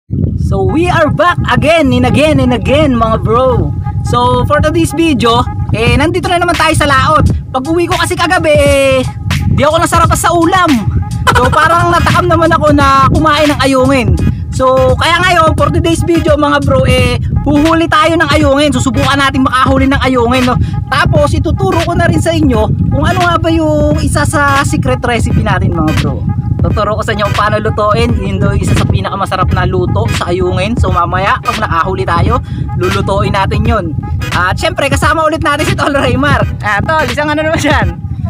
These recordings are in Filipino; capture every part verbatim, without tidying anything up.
So we are back again and again and again mga bro. So for today's video, eh nandito na naman tayo sa laot. Pag uwi ko kasi kagabi, eh di ako nasarapas sa ulam. So parang natakam naman ako na kumain ng ayungin. So kaya ngayon for today's video mga bro, eh huhuli tayo ng ayungin. Susubukan natin makahuli ng ayungin, no? Tapos ituturo ko na rin sa inyo kung ano nga ba yung isa sa secret recipe natin mga bro. Tuturo ko sa inyo kung paano lutuin. Yun do isa sa pinakamasarap na luto sa ayungin. So mamaya pag nakahuli tayo, lulutuin natin yun. At syempre kasama ulit natin si Tol Raymar. Ah Tol, isang ano naman dyan.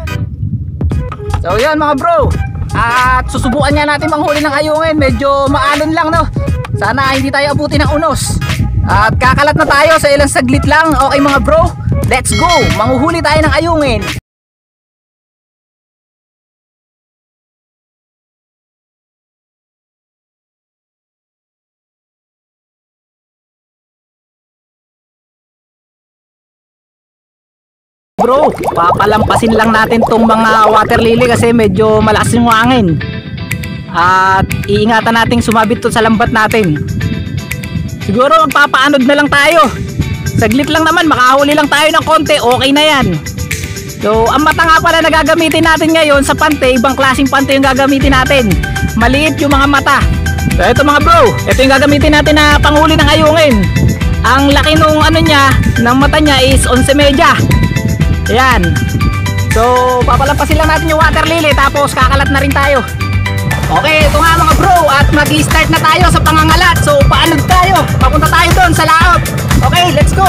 So yun mga bro, at susubukan nga natin manghuli ng ayungin. Medyo maalon lang, no? Sana hindi tayo abutin ng unos. At kakalat na tayo sa ilang saglit lang. Okay mga bro, let's go! Manghuhuli tayo ng ayungin. Bro, papalampasin lang natin tong mga water lily kasi medyo malakas yung hangin. At iingatan nating sumabit to sa lambat natin. Siguro magpapaanod na lang tayo. Saglit lang naman, makahuli lang tayo ng konti, okay na yan. So ang mata nga pala na gagamitin natin ngayon sa pante, ibang klaseng pante yung gagamitin natin. Maliit yung mga mata. So ito mga bro, ito yung gagamitin natin na panghuli ng ayungin. Ang laki nung ano niya, ng mata niya is onse media. Ayan. So papalampasin lang natin yung water lily, tapos kakalat na rin tayo. Okay, ito nga mga bro, at mag-i-start na tayo sa pangangalat. So paanod tayo, papunta tayo doon sa laot. Okay, let's go.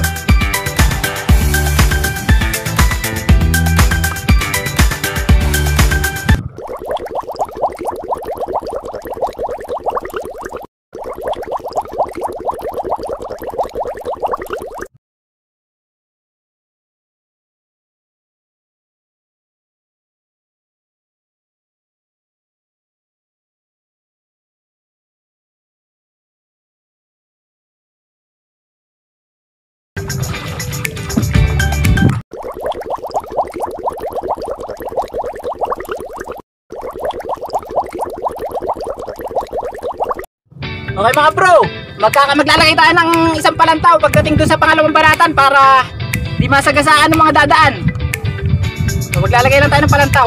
Okay mga bro, magkaka maglalagay tayo ng isang palantaw pagdating dun sa pangalawang baratan para di masagasaan ng mga dadaan. So maglalagay lang tayo ng palantaw.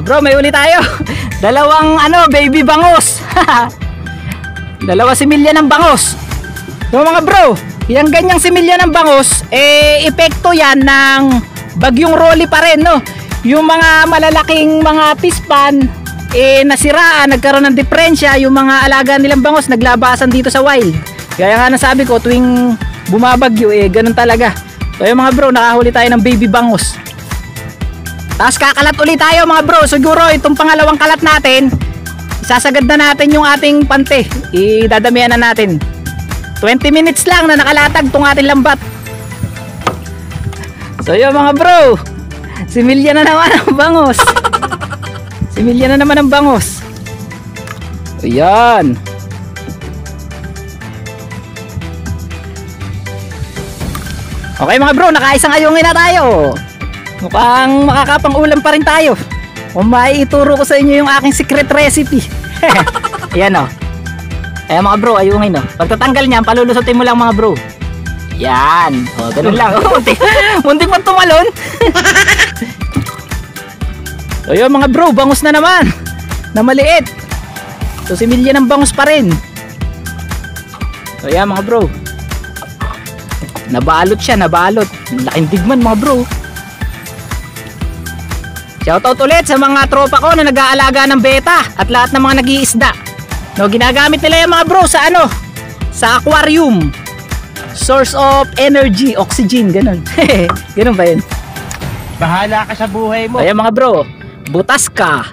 Bro, may uli tayo. Dalawang ano, baby bangos. Dalawa similya ng bangos. So mga bro, yung ganyang similya ng bangos, eh, epekto yan ng bagyong Rolly pa rin, no? Yung mga malalaking mga pispan, eh, nasiraan, nagkaroon ng diferensya. Yung mga alaga nilang bangos, naglabasan dito sa wild. Kaya nga nasabi ko, tuwing bumabagyo, eh, ganun talaga. So yung mga bro, nakahuli tayo ng baby bangos. Tapos kakalat ulit tayo mga bro. Siguro itong pangalawang kalat natin, isasagad na natin yung ating pante. Idadamihan na natin. twenty minutes lang na nakalatag tong ating lambat. So yun mga bro, similya na naman ang bangos. Similya na naman ang bangos. Ayan. Okay mga bro, nakaisang ayungin na tayo. Mukhang makakapang ulam pa rin tayo. O maiituro ko sa inyo yung aking secret recipe. Ayan o. Ayan mga bro, ayungin o. Pagtatanggal niyan, palulusotin mo lang mga bro. Yan. O, ganun lang. Muntik, muntik man tumalon. So yun mga bro, bangus na naman. Na maliit. So similya ng bangus pa rin. So yan mga bro. Nabalot siya, nabalot. Laking digman mga bro. Shoutout ulit sa mga tropa ko na nag-aalaga ng beta at lahat ng mga nag-iisda. No, ginagamit nila yung mga bro sa ano? Sa aquarium. Source of energy, oxygen, ganun. Ganun ba yun? Bahala ka sa buhay mo. Ayan mga bro, butas ka.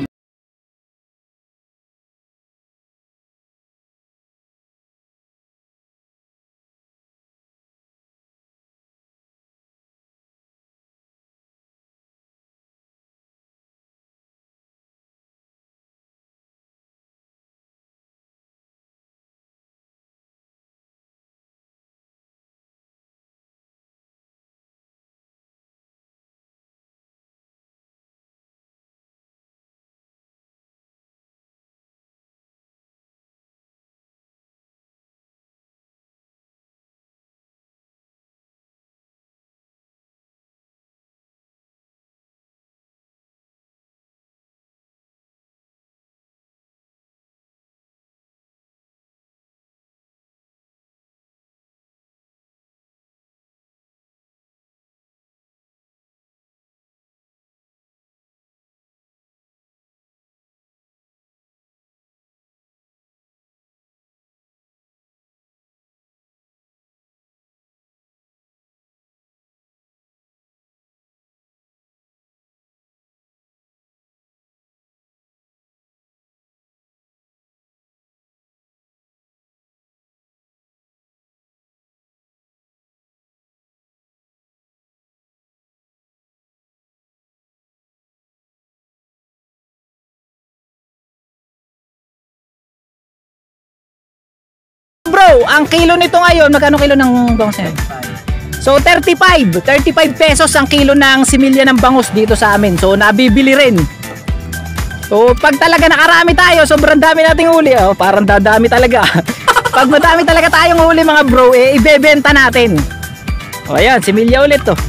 Bro, ang kilo nito ngayon, magkano kilo ng bangus yan? So thirty-five, thirty-five pesos ang kilo ng similya ng bangus dito sa amin. So nabibili rin. So pag talaga nakarami tayo, sobrang dami nating huli. Oh, parang dadami talaga. Pag madami talaga tayong huli mga bro, eh ibebenta natin. O ayan, similya ulit to.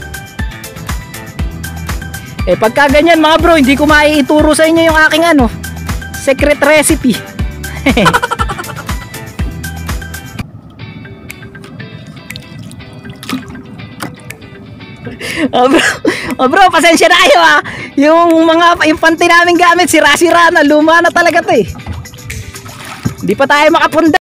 Eh pagka ganyan mga bro, hindi ko maiituro sa inyo yung aking ano, secret recipe. Oh bro, oh bro, pasensya na kayo ah. Yung mga yung panty namin gamit, sira-sira na, luma na talaga to eh. Hindi pa tayo makapunda.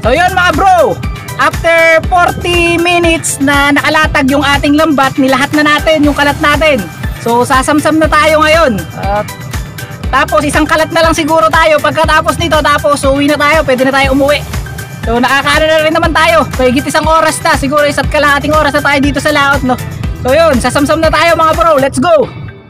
So yun mga bro, after forty minutes na nakalatag yung ating lambat, nilahat na natin yung kalat natin. So sasamsam na tayo ngayon. At tapos isang kalat na lang siguro tayo pagkatapos nito, tapos uwi na tayo, pwede na tayo umuwi. So nakakaano na rin naman tayo, higit isang oras na, siguro isa't kalahating oras na tayo dito sa laot, no. So yun, sasamsam na tayo mga bro, let's go.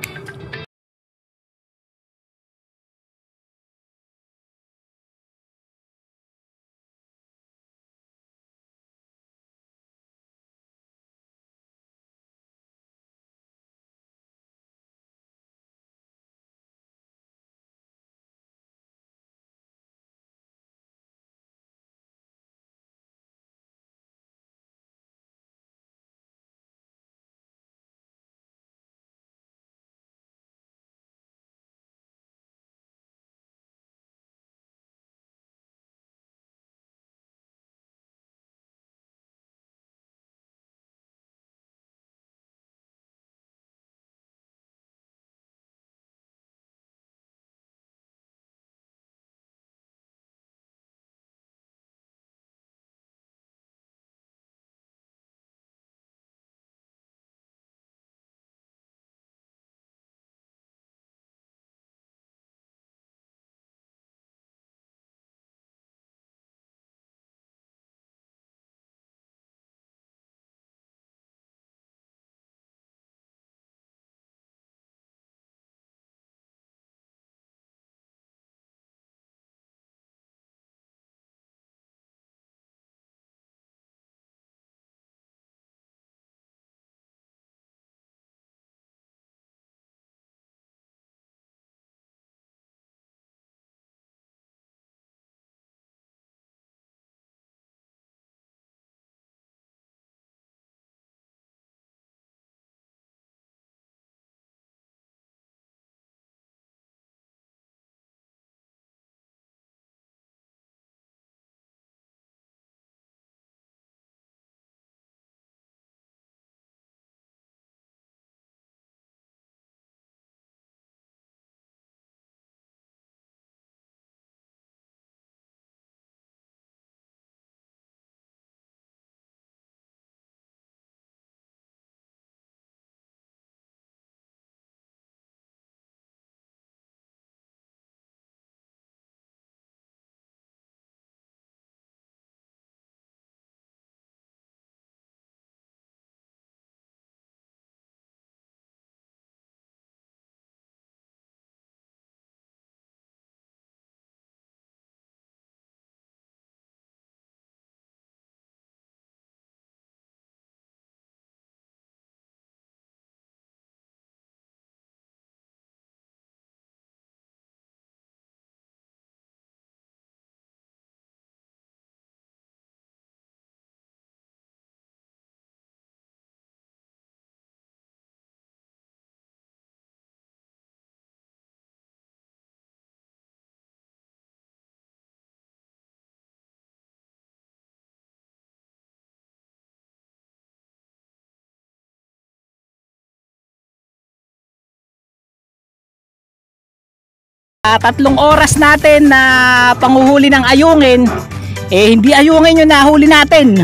Uh, tatlong oras natin na panguhuli ng ayungin, eh hindi ayungin yung nahuli natin,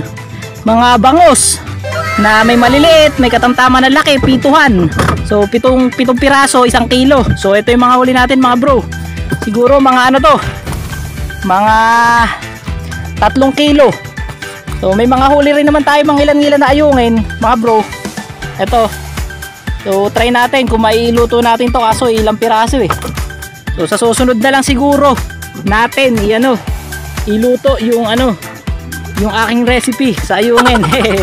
mga bangos na may maliliit, may katamtaman na laki, pituhan. So pitong, pitong piraso, isang kilo. So ito yung mga huli natin mga bro, siguro mga ano to, mga tatlong kilo. So may mga huli rin naman tayo mga ilan-ilan na ayungin mga bro. Ito, so try natin kung mailuto natin to, kaso ilang piraso eh. So sa susunod na lang siguro natin i-ano, iluto yung ano, yung aking recipe sa ayungin.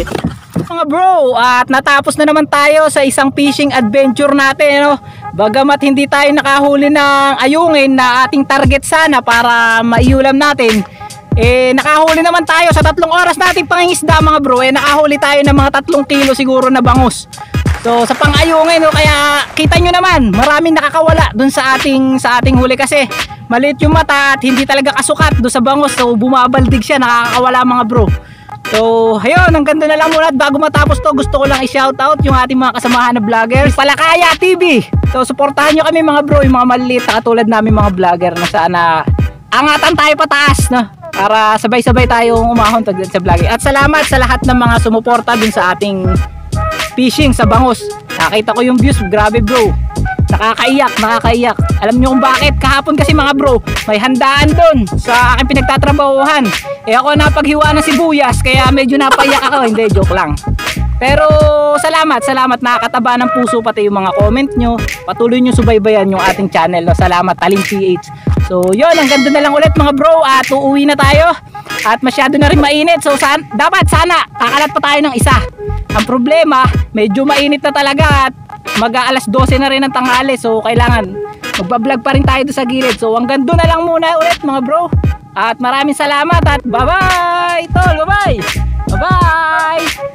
Mga bro, at natapos na naman tayo sa isang fishing adventure natin, no? Bagamat hindi tayo nakahuli ng ayungin na ating target sana para maiulam natin, eh nakahuli naman tayo sa tatlong oras nating pangingisda mga bro. Eh nakahuli tayo ng mga tatlong kilo siguro na bangus. So sa pang-ayungin, no, kaya kita nyo naman maraming nakakawala dun sa ating sa ating huli kasi maliit yung mata at hindi talaga kasukat dun sa bangus. So bumabaldig siya, nakakawala mga bro. So ayun, ang ganda na lang muna. At bago matapos to, gusto ko lang i-shoutout yung ating mga kasamahan na vloggers, Palakaya T V. So suportahan nyo kami mga bro, yung mga maliliit na katulad namin mga vlogger na sana angatan tayo pataas, no? para sabay-sabay tayong umahon to sa vlog. At salamat sa lahat ng mga sumuporta dun sa ating fishing sa Bangos. Nakita ko yung views, grabe bro. Nakakaiyak, nakakaiyak. Alam nyo kung bakit? Kahapon kasi mga bro, may handaan doon sa aking pinagtatrabahuhan. Eh ako napaghiwa ng sibuyas, kaya medyo napaiyak ako. Hindi, joke lang. Pero salamat, salamat, nakakataba ng puso pati yung mga comment nyo. Patuloy nyo subaybayan yung ating channel. No? Salamat, Talim P H. So yun, ang ganda na lang ulit mga bro. At uuwi na tayo. At masyado na rin mainit. So san dapat sana kakalat pa tayo ng isa. Ang problema, medyo mainit na talaga. At mag-aalas dose na rin ng tanghali. So kailangan magbablog pa rin tayo sa gilid. So hanggang doon na lang muna ulit mga bro. At maraming salamat at bye bye tol, bye bye. Bye bye.